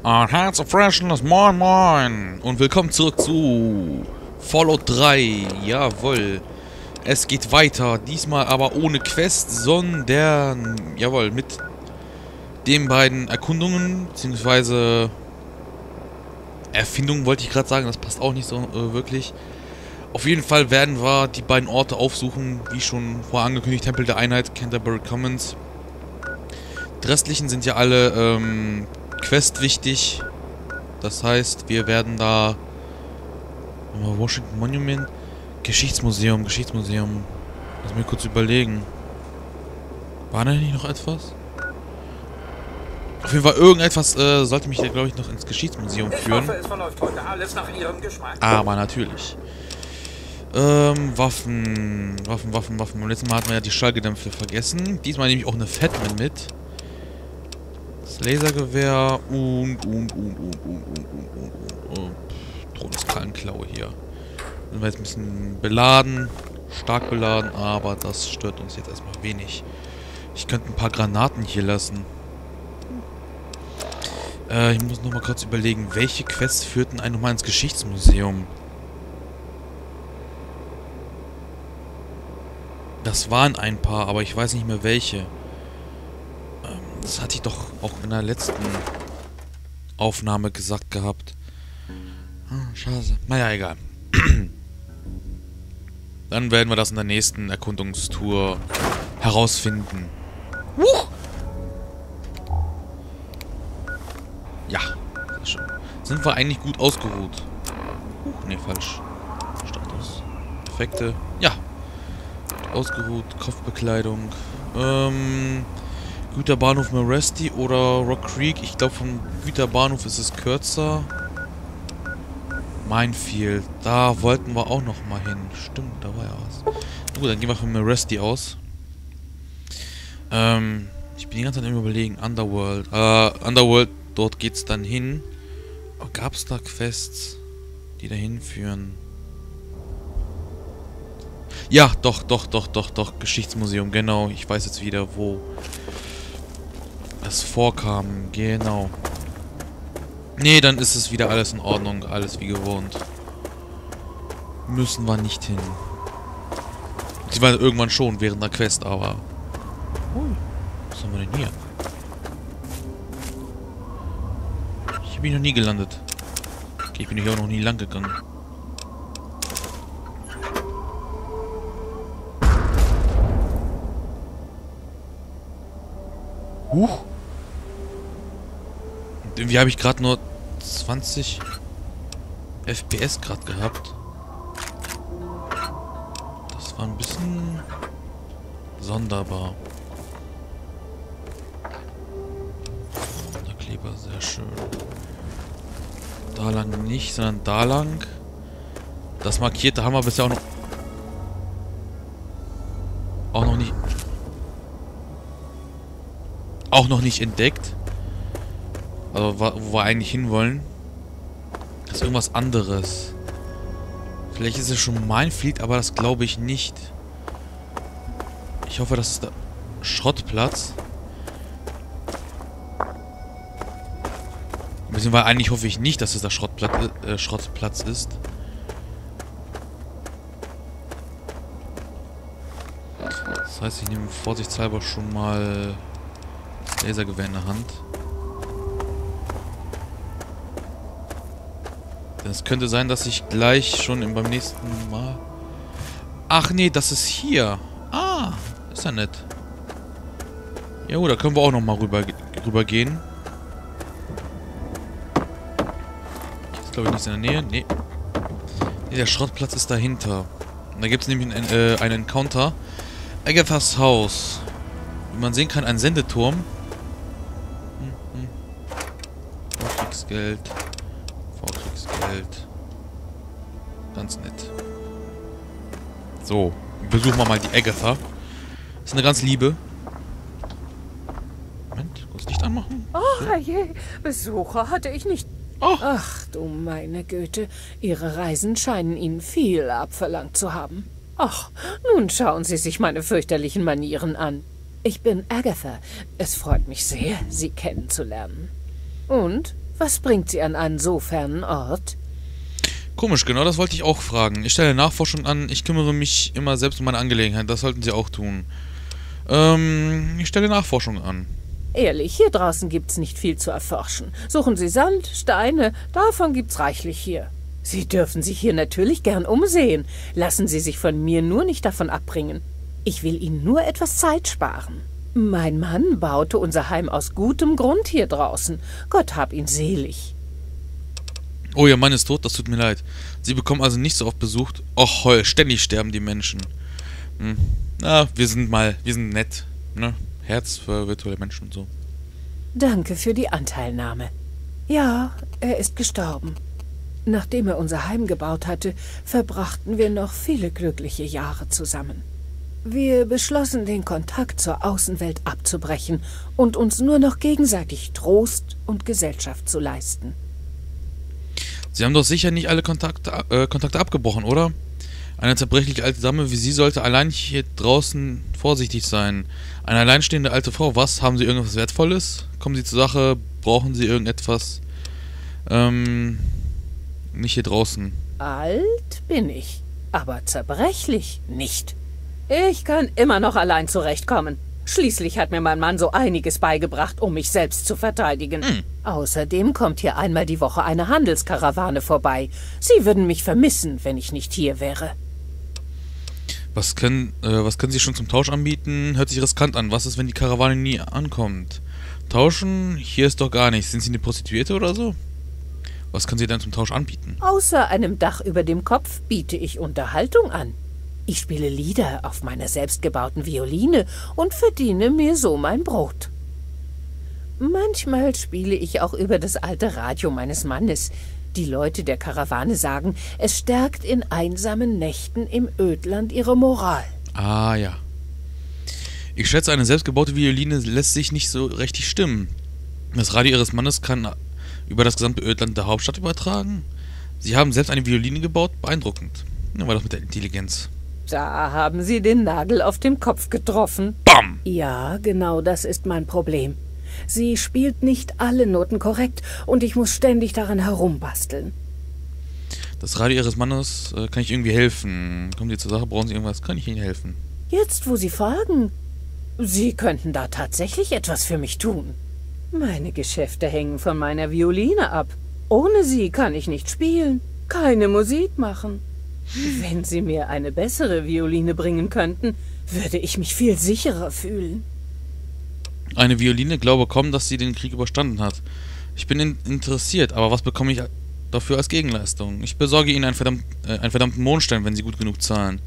Ein herzerfreschendes Moin Moin und willkommen zurück zu Fallout 3. Jawohl, es geht weiter, diesmal aber ohne Quest, sondern, jawohl, mit den beiden Erkundungen, beziehungsweise Erfindungen wollte ich gerade sagen, das passt auch nicht so wirklich. Auf jeden Fall werden wir die beiden Orte aufsuchen, wie schon vorher angekündigt, Tempel der Einheit, Canterbury Commons. Die restlichen sind ja alle, Quest wichtig. Das heißt, wir werden da Washington Monument, Geschichtsmuseum. Lass mich kurz überlegen. War da nicht noch etwas? Auf jeden Fall irgendetwas sollte mich, glaube ich, noch ins Geschichtsmuseum führen. Ich hoffe, es verläuft heute alles nach Ihrem Geschmack. Aber natürlich. Waffen. Beim letzten Mal hatten wir ja die Schallgedämpfe vergessen. Diesmal nehme ich auch eine Fatman mit. Lasergewehr und Todeskrallenklaue hier. Sind wir jetzt ein bisschen beladen, stark beladen, aber das stört uns jetzt erstmal wenig. Ich könnte ein paar Granaten hier lassen. Ich muss nochmal kurz überlegen, welche Quests führten einen nochmal ins Geschichtsmuseum? Das waren ein paar, aber ich weiß nicht mehr welche. Das hatte ich doch auch in der letzten Aufnahme gesagt gehabt. Schade. Naja, egal. Dann werden wir das in der nächsten Erkundungstour herausfinden. Ja, sehr schön. Sind wir eigentlich gut ausgeruht? Ne, falsch. Status. Effekte. Ja. Gut ausgeruht. Kopfbekleidung. Güterbahnhof Meresti oder Rock Creek. Ich glaube, vom Güterbahnhof ist es kürzer. Minefield. Da wollten wir auch noch mal hin. Stimmt, da war ja was. Gut, dann gehen wir von Meresti aus. Ich bin die ganze Zeit im Überlegen. Underworld. Underworld, dort geht's dann hin. Gab es da Quests, die dahin führen? Ja, doch. Geschichtsmuseum, genau. Ich weiß jetzt wieder, wo es vorkam, genau. Nee, dann ist es wieder alles in Ordnung, alles wie gewohnt. Müssen wir nicht hin. Beziehungsweise irgendwann schon, während der Quest, aber... Was haben wir denn hier? Ich bin noch nie gelandet. Okay, ich bin hier auch noch nie lang gegangen. Huch! Irgendwie habe ich gerade nur 20 FPS gerade gehabt. Das war ein bisschen sonderbar. Der Kleber, sehr schön. Da lang nicht, sondern da lang. Das markierte haben wir bisher auch noch nicht entdeckt. Also, wo wir eigentlich hinwollen. Das ist irgendwas anderes. Vielleicht ist es schon Minefield, aber das glaube ich nicht. Ich hoffe, das ist der Schrottplatz. Beziehungsweise eigentlich hoffe ich nicht, dass es der Schrottplatz ist. Das heißt, ich nehme vorsichtshalber schon mal das Lasergewehr in der Hand. Es könnte sein, dass ich gleich schon beim nächsten Mal... Ach nee, das ist hier. Ah, ist ja nett. Ja gut, da können wir auch nochmal rüber gehen. Ist glaube ich nicht in der Nähe. Nee. Nee, der Schrottplatz ist dahinter. Und da gibt es nämlich einen Encounter. Agathas Haus. Wie man sehen kann, ein Sendeturm. Vorkriegsgeld. Ganz nett. So, besuchen wir mal die Agatha. Ist eine ganz liebe. Moment, kurz Licht anmachen. Oh je, Besucher hatte ich nicht. Oh. Ach du meine Güte, Ihre Reisen scheinen Ihnen viel abverlangt zu haben. Ach, nun schauen Sie sich meine fürchterlichen Manieren an. Ich bin Agatha. Es freut mich sehr, Sie kennenzulernen. Und, Was bringt Sie an einen so fernen Ort? Komisch, genau das wollte ich auch fragen. Ich stelle Nachforschung an, ich kümmere mich immer selbst um meine Angelegenheit, das sollten Sie auch tun. Ich stelle Nachforschung an. Ehrlich, hier draußen gibt's nicht viel zu erforschen. Suchen Sie Sand, Steine, davon gibt's reichlich hier. Sie dürfen sich hier natürlich gern umsehen. Lassen Sie sich von mir nur nicht davon abbringen. Ich will Ihnen nur etwas Zeit sparen. Mein Mann baute unser Heim aus gutem Grund hier draußen. Gott hab ihn selig. Oh, Ihr Mann ist tot, das tut mir leid. Sie bekommen also nicht so oft Besuch. Och, heul, ständig sterben die Menschen. Na, wir sind nett, ne? Herz für virtuelle Menschen und so. Danke für die Anteilnahme. Ja, er ist gestorben. Nachdem er unser Heim gebaut hatte, verbrachten wir noch viele glückliche Jahre zusammen. Wir beschlossen, den Kontakt zur Außenwelt abzubrechen und uns nur noch gegenseitig Trost und Gesellschaft zu leisten. Sie haben doch sicher nicht alle Kontakte abgebrochen, oder? Eine zerbrechliche alte Dame wie Sie sollte allein hier draußen vorsichtig sein. Eine alleinstehende alte Frau, was? Haben Sie irgendwas Wertvolles? Kommen Sie zur Sache? Brauchen Sie irgendetwas? Nicht hier draußen. Alt bin ich, aber zerbrechlich nicht. Ich kann immer noch allein zurechtkommen. Schließlich hat mir mein Mann so einiges beigebracht, um mich selbst zu verteidigen. Außerdem kommt hier einmal die Woche eine Handelskarawane vorbei. Sie würden mich vermissen, wenn ich nicht hier wäre. Was können Sie schon zum Tausch anbieten? Hört sich riskant an. Was ist, wenn die Karawane nie ankommt? Tauschen? Hier ist doch gar nichts. Sind Sie eine Prostituierte oder so? Was können Sie denn zum Tausch anbieten? Außer einem Dach über dem Kopf biete ich Unterhaltung an. Ich spiele Lieder auf meiner selbstgebauten Violine und verdiene mir so mein Brot. Manchmal spiele ich auch über das alte Radio meines Mannes. Die Leute der Karawane sagen, es stärkt in einsamen Nächten im Ödland ihre Moral. Ah, ja. Ich schätze, eine selbstgebaute Violine lässt sich nicht so richtig stimmen. Das Radio Ihres Mannes kann über das gesamte Ödland der Hauptstadt übertragen. Sie haben selbst eine Violine gebaut? Beeindruckend. Ja, war das mit der Intelligenz. Da haben Sie den Nagel auf den Kopf getroffen. Bam! Ja, genau das ist mein Problem. Sie spielt nicht alle Noten korrekt und ich muss ständig daran herumbasteln. Das Radio Ihres Mannes, kann ich irgendwie helfen? Kommen Sie zur Sache, brauchen Sie irgendwas? Kann ich Ihnen helfen? Jetzt, wo Sie fragen, Sie könnten da tatsächlich etwas für mich tun. Meine Geschäfte hängen von meiner Violine ab. Ohne sie kann ich nicht spielen, keine Musik machen. Wenn Sie mir eine bessere Violine bringen könnten, würde ich mich viel sicherer fühlen. Eine Violine, glaube kaum, dass sie den Krieg überstanden hat. Ich bin interessiert, aber was bekomme ich dafür als Gegenleistung? Ich besorge Ihnen einen verdammten Mondstein, wenn Sie gut genug zahlen.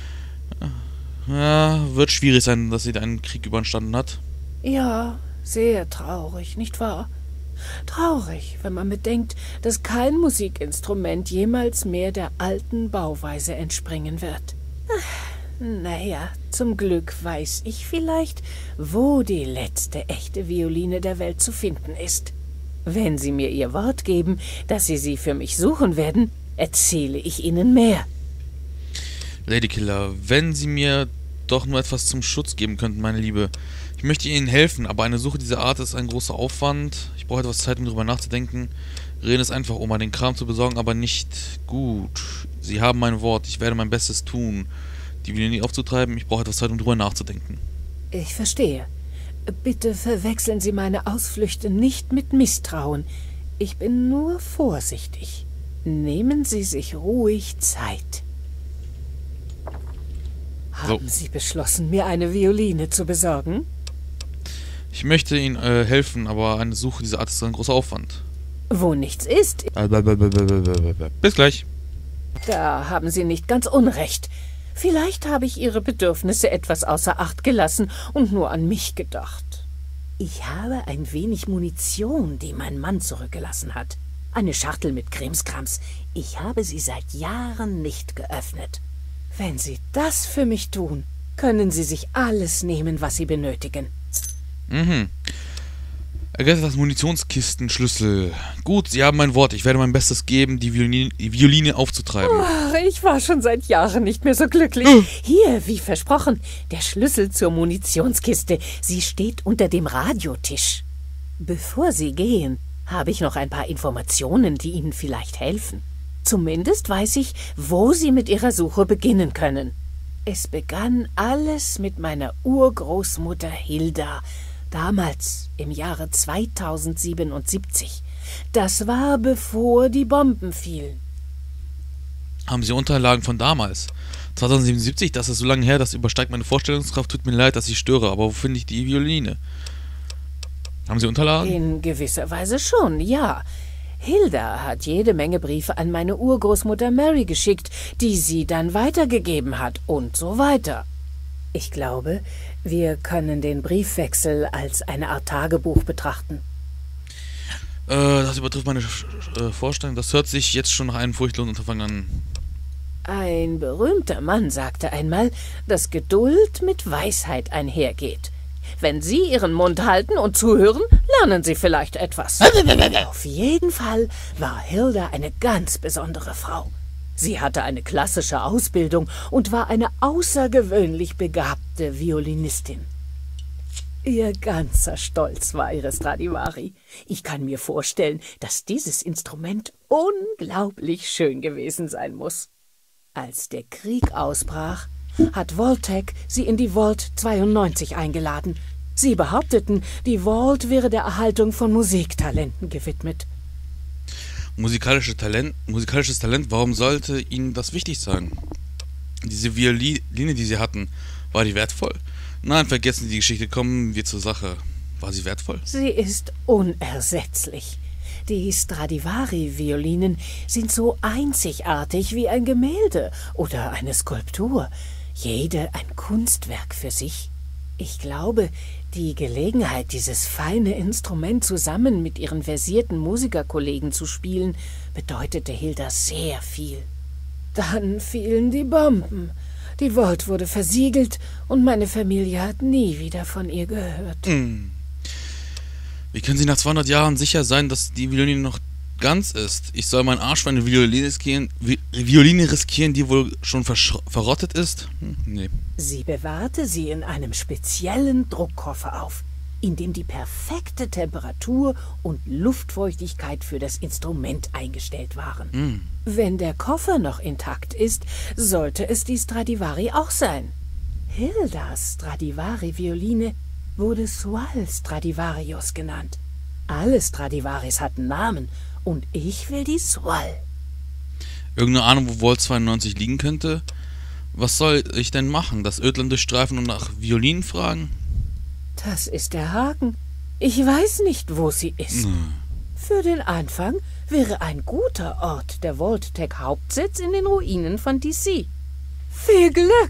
Ja, wird schwierig sein, dass sie einen Krieg überstanden hat. Ja, sehr traurig, nicht wahr? Traurig, wenn man bedenkt, dass kein Musikinstrument jemals mehr der alten Bauweise entspringen wird. Naja, zum Glück weiß ich vielleicht, wo die letzte echte Violine der Welt zu finden ist. Wenn Sie mir Ihr Wort geben, dass Sie sie für mich suchen werden, erzähle ich Ihnen mehr. Ladykiller, wenn Sie mir doch nur etwas zum Schutz geben könnten, meine Liebe. Ich möchte Ihnen helfen, aber eine Suche dieser Art ist ein großer Aufwand. Ich brauche etwas Zeit, um darüber nachzudenken. Reden es einfach, um mal den Kram zu besorgen, aber nicht gut. Sie haben mein Wort, ich werde mein Bestes tun, die Violine aufzutreiben. Ich brauche etwas Zeit, um darüber nachzudenken. Ich verstehe. Bitte verwechseln Sie meine Ausflüchte nicht mit Misstrauen. Ich bin nur vorsichtig. Nehmen Sie sich ruhig Zeit. Haben Sie beschlossen, mir eine Violine zu besorgen? Ich möchte Ihnen helfen, aber eine Suche dieser Art ist ein großer Aufwand. Wo nichts ist... Bis gleich. Da haben Sie nicht ganz unrecht. Vielleicht habe ich Ihre Bedürfnisse etwas außer Acht gelassen und nur an mich gedacht. Ich habe ein wenig Munition, die mein Mann zurückgelassen hat. Eine Schachtel mit Krimskrams. Ich habe sie seit Jahren nicht geöffnet. Wenn Sie das für mich tun, können Sie sich alles nehmen, was Sie benötigen. Ergattert das Munitionskistenschlüssel. Gut, Sie haben mein Wort. Ich werde mein Bestes geben, die Violine aufzutreiben. Ach, ich war schon seit Jahren nicht mehr so glücklich. Hier, wie versprochen, der Schlüssel zur Munitionskiste. Sie steht unter dem Radiotisch. Bevor Sie gehen, habe ich noch ein paar Informationen, die Ihnen vielleicht helfen. Zumindest weiß ich, wo Sie mit Ihrer Suche beginnen können. Es begann alles mit meiner Urgroßmutter Hilda, damals im Jahre 2077. Das war, bevor die Bomben fielen. Haben Sie Unterlagen von damals? 2077, das ist so lange her, das übersteigt meine Vorstellungskraft. Tut mir leid, dass ich störe, aber wo finde ich die Violine? Haben Sie Unterlagen? In gewisser Weise schon, ja. Hilda hat jede Menge Briefe an meine Urgroßmutter Mary geschickt, die sie dann weitergegeben hat und so weiter. Ich glaube, wir können den Briefwechsel als eine Art Tagebuch betrachten. Das übertrifft meine Vorstellung. Das hört sich jetzt schon nach einem furchtlosen Unterfangen an. Ein berühmter Mann sagte einmal, dass Geduld mit Weisheit einhergeht. Wenn Sie Ihren Mund halten und zuhören, lernen Sie vielleicht etwas. Auf jeden Fall war Hilda eine ganz besondere Frau. Sie hatte eine klassische Ausbildung und war eine außergewöhnlich begabte Violinistin. Ihr ganzer Stolz war ihre Stradivari. Ich kann mir vorstellen, dass dieses Instrument unglaublich schön gewesen sein muss. Als der Krieg ausbrach, hat Vault-Tec sie in die Vault 92 eingeladen. Sie behaupteten, die Vault wäre der Erhaltung von Musiktalenten gewidmet. Musikalisches Talent, warum sollte Ihnen das wichtig sein? Diese Violine, die Sie hatten, war die wertvoll? Nein, vergessen Sie die Geschichte, kommen wir zur Sache. War sie wertvoll? Sie ist unersetzlich. Die Stradivari-Violinen sind so einzigartig wie ein Gemälde oder eine Skulptur. Jede ein Kunstwerk für sich. Ich glaube, die Gelegenheit, dieses feine Instrument zusammen mit ihren versierten Musikerkollegen zu spielen, bedeutete Hilda sehr viel. Dann fielen die Bomben. Die Vault wurde versiegelt und meine Familie hat nie wieder von ihr gehört. Wie können Sie nach 200 Jahren sicher sein, dass die Violine noch ganz ist? Ich soll meinen Arsch für eine Violine riskieren, die wohl schon verrottet ist? Nee. Sie bewahrte sie in einem speziellen Druckkoffer auf, in dem die perfekte Temperatur und Luftfeuchtigkeit für das Instrument eingestellt waren. Wenn der Koffer noch intakt ist, sollte es die Stradivari auch sein. Hildas Stradivari-Violine wurde Sual Stradivarius genannt. Alle Stradivaris hatten Namen und ich will die Sual. Irgendeine Ahnung, wo Vault 92 liegen könnte? Was soll ich denn machen? Das Ödland durchstreifen und nach Violinen fragen? Das ist der Haken. Ich weiß nicht, wo sie ist. Für den Anfang wäre ein guter Ort der Vault-Tec-Hauptsitz in den Ruinen von DC. Viel Glück!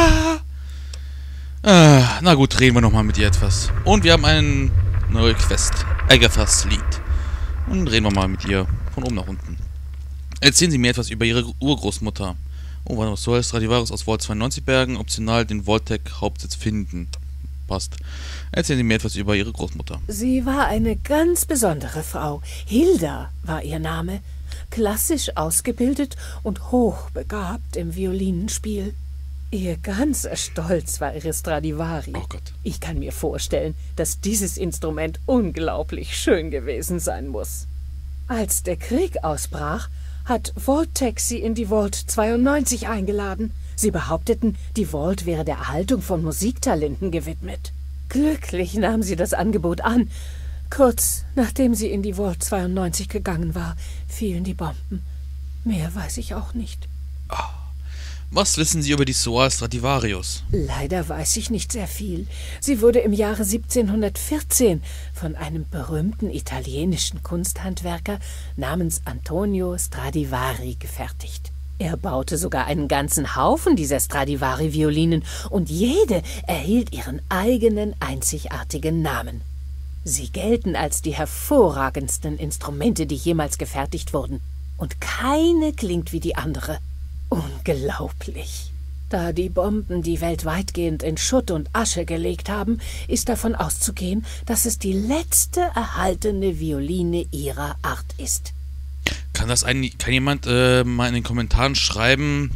Na gut, reden wir nochmal mit ihr etwas. Und wir haben eine neue Quest. Agatha's Lied. Und reden wir mal mit ihr von oben nach unten. Erzählen Sie mir etwas über Ihre Urgroßmutter. Oh, warte, was soll Stradivarius aus Vault 92 bergen? Optional den Vault-Tec-Hauptsitz finden. Passt. Erzählen Sie mir etwas über Ihre Großmutter. Sie war eine ganz besondere Frau. Hilda war ihr Name. Klassisch ausgebildet und hochbegabt im Violinenspiel. Ihr ganzer Stolz war ihre Stradivari. Oh Gott. Ich kann mir vorstellen, dass dieses Instrument unglaublich schön gewesen sein muss. Als der Krieg ausbrach, hat Vault-Tec sie in die Vault 92 eingeladen. Sie behaupteten, die Vault wäre der Erhaltung von Musiktalenten gewidmet. Glücklich nahm sie das Angebot an. Kurz nachdem sie in die Vault 92 gegangen war, fielen die Bomben. Mehr weiß ich auch nicht. Was wissen Sie über die Sual Stradivarius? Leider weiß ich nicht sehr viel. Sie wurde im Jahre 1714 von einem berühmten italienischen Kunsthandwerker namens Antonio Stradivari gefertigt. Er baute sogar einen ganzen Haufen dieser Stradivari-Violinen und jede erhielt ihren eigenen einzigartigen Namen. Sie gelten als die hervorragendsten Instrumente, die jemals gefertigt wurden. Und keine klingt wie die andere. Unglaublich. Da die Bomben die Welt weitgehend in Schutt und Asche gelegt haben, ist davon auszugehen, dass es die letzte erhaltene Violine ihrer Art ist. Kann jemand mal in den Kommentaren schreiben,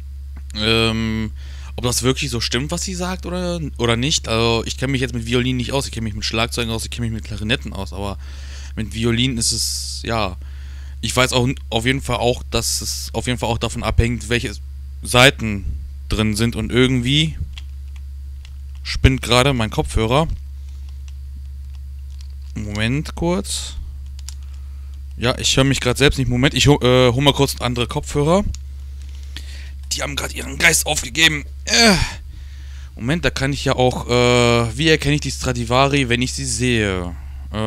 ob das wirklich so stimmt, was sie sagt oder nicht? Also ich kenne mich jetzt mit Violinen nicht aus, ich kenne mich mit Schlagzeugen aus, ich kenne mich mit Klarinetten aus, aber Mit Violinen ist es, ja... Ich weiß auch auf jeden Fall auch, dass es auf jeden Fall auch davon abhängt, welche Saiten drin sind. Und irgendwie spinnt gerade mein Kopfhörer. Moment kurz. Ja, ich höre mich gerade selbst nicht. Moment, ich hol mal kurz andere Kopfhörer. Die haben gerade ihren Geist aufgegeben. Moment, da kann ich ja auch... wie erkenne ich die Stradivari, wenn ich sie sehe?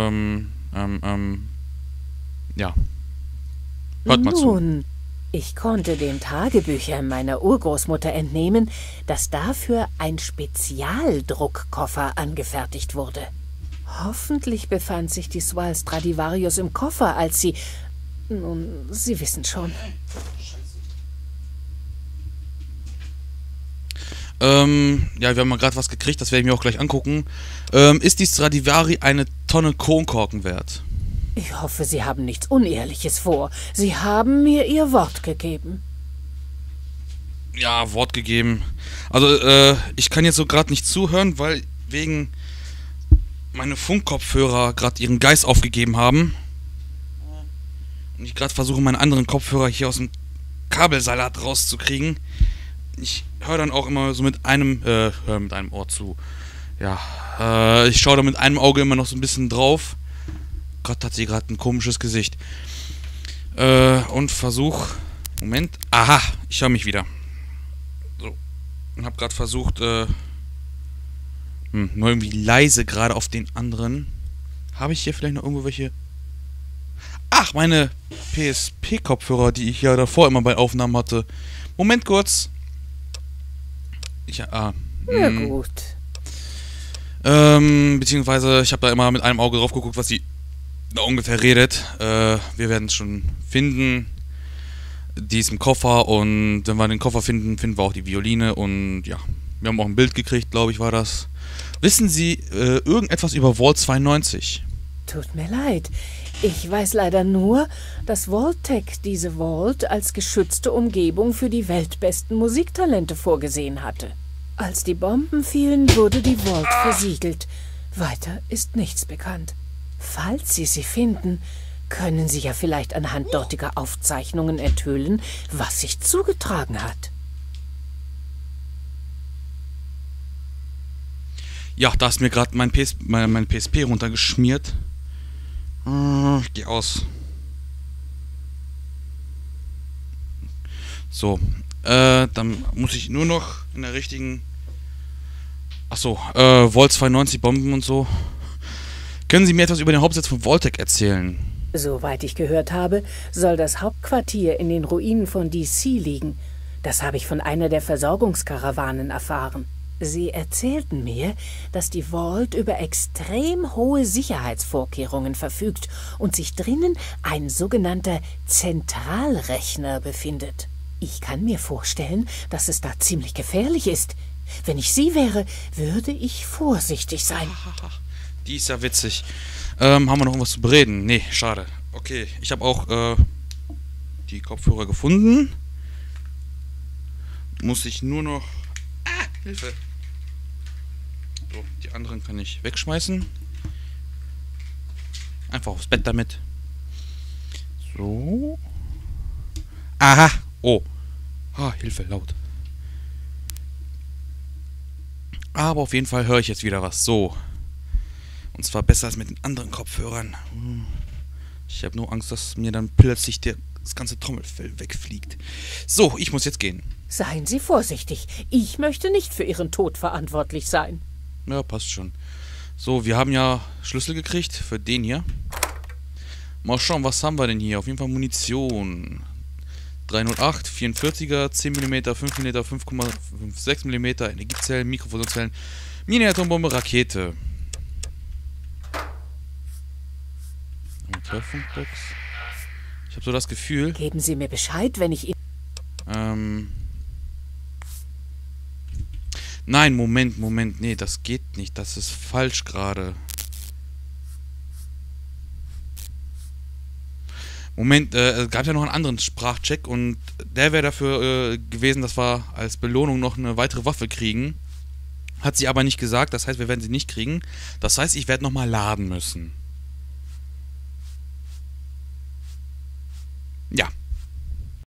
Ja. Hört mal zu. Nun, ich konnte den Tagebüchern meiner Urgroßmutter entnehmen, dass dafür ein Spezialdruckkoffer angefertigt wurde. Hoffentlich befand sich die Swal Stradivarius im Koffer, als sie... Nun, Sie wissen schon. Ja, wir haben mal gerade was gekriegt, das werde ich mir auch gleich angucken. Ist die Stradivari eine Tonne Kronkorken wert? Ich hoffe, Sie haben nichts Unehrliches vor. Sie haben mir Ihr Wort gegeben. Ja, Wort gegeben. Also, ich kann jetzt so gerade nicht zuhören, weil wegen meine Funkkopfhörer gerade ihren Geist aufgegeben haben. Und ich gerade versuche, meine anderen Kopfhörer hier aus dem Kabelsalat rauszukriegen. Ich höre dann auch immer so mit einem Ohr zu. Ja, ich schaue da mit einem Auge immer noch so ein bisschen drauf. Gott, hat sie gerade ein komisches Gesicht. Und versuch... Moment. Aha, ich höre mich wieder. So. Und habe gerade versucht, nur irgendwie leise gerade auf den anderen. Habe ich hier vielleicht noch irgendwo welche... Ach, meine PSP-Kopfhörer, die ich ja davor immer bei Aufnahmen hatte. Moment kurz. Ja, gut. Beziehungsweise, ich habe da immer mit einem Auge drauf geguckt, was sie da ungefähr redet. Wir werden es schon finden. Die ist im Koffer und wenn wir den Koffer finden, finden wir auch die Violine und ja, wir haben auch ein Bild gekriegt, glaube ich, war das. Wissen Sie irgendetwas über Vault 92? Tut mir leid. Ich weiß leider nur, dass Vault-Tec diese Vault als geschützte Umgebung für die weltbesten Musiktalente vorgesehen hatte. Als die Bomben fielen, wurde die Vault versiegelt. Weiter ist nichts bekannt. Falls Sie sie finden, können Sie ja vielleicht anhand dortiger Aufzeichnungen enthüllen, was sich zugetragen hat. Ja, da ist mir gerade mein PSP runtergeschmiert. Ich geh aus. So, dann muss ich nur noch in der richtigen... Achso, Vault 92 Bomben und so. Können Sie mir etwas über den Hauptsitz von Vault-Tec erzählen? Soweit ich gehört habe, soll das Hauptquartier in den Ruinen von DC liegen. Das habe ich von einer der Versorgungskarawanen erfahren. Sie erzählten mir, dass die Vault über extrem hohe Sicherheitsvorkehrungen verfügt und sich drinnen ein sogenannter Zentralrechner befindet. Ich kann mir vorstellen, dass es da ziemlich gefährlich ist. Wenn ich Sie wäre, würde ich vorsichtig sein. Die ist ja witzig. Haben wir noch irgendwas zu bereden? Nee, schade. Okay, ich habe auch die Kopfhörer gefunden. Muss ich nur noch... Hilfe! So, die anderen kann ich wegschmeißen. Einfach aufs Bett damit. So. Aha! Oh. Hilfe, laut. Aber auf jeden Fall höre ich jetzt wieder was. So. Und zwar besser als mit den anderen Kopfhörern. Ich habe nur Angst, dass mir dann plötzlich das ganze Trommelfell wegfliegt. So, ich muss jetzt gehen. Seien Sie vorsichtig. Ich möchte nicht für Ihren Tod verantwortlich sein. Ja, passt schon. So, wir haben ja Schlüssel gekriegt für den hier. Mal schauen, was haben wir denn hier? Auf jeden Fall Munition. 308, 44er, 10 mm, 5 mm, 5,56 mm, Energiezellen, Mikrofusionszellen, Mini-Atombombe, Rakete. Amateurfunkbox. Ich habe so das Gefühl... Geben Sie mir Bescheid, wenn ich Ihnen... Nein, Moment. Nee, das geht nicht. Das ist falsch gerade. Moment, es gab ja noch einen anderen Sprachcheck und der wäre dafür gewesen, dass wir als Belohnung noch eine weitere Waffe kriegen. Hat sie aber nicht gesagt, das heißt, wir werden sie nicht kriegen. Das heißt, ich werde nochmal laden müssen. Ja,